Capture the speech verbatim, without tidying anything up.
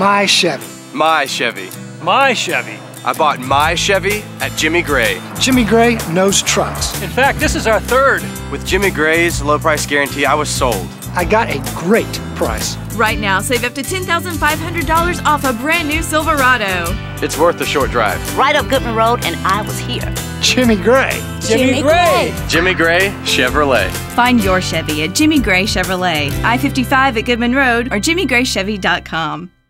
My Chevy. My Chevy. My Chevy. I bought my Chevy at Jimmy Gray. Jimmy Gray knows trucks. In fact, this is our third. With Jimmy Gray's low price guarantee, I was sold. I got a great price. Right now, save up to ten thousand five hundred dollars off a brand new Silverado. It's worth the short drive. Right up Goodman Road, and I was here. Jimmy Gray. Jimmy, Jimmy Gray. Gray. Jimmy Gray Chevrolet. Find your Chevy at Jimmy Gray Chevrolet, I fifty-five at Goodman Road, or jimmy gray chevy dot com.